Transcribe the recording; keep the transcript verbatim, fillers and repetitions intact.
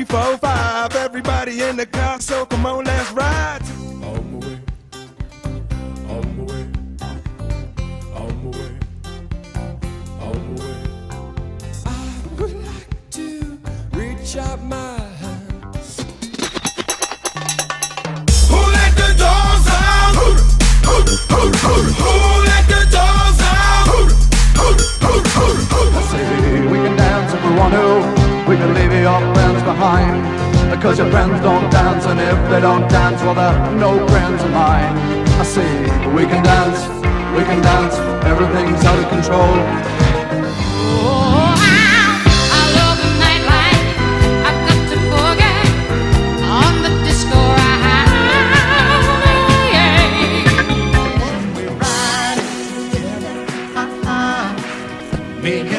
four, five. Everybody in the car, so come on, let's ride. On my way, on my way, on my way, on my way. I would like to reach out my hand. Who let the dogs out? Who, who, who, who, who let the dogs out? Who, who, who, who, who. I say we can dance if we want to. We can leave your friends behind, because your friends don't dance, and if they don't dance, well, they're no friends of mine. I say we can dance, we can dance, everything's out of control. Oh, I, I love the nightlife. I've got to forget on the disco ride. When we ride together, uh-uh, me and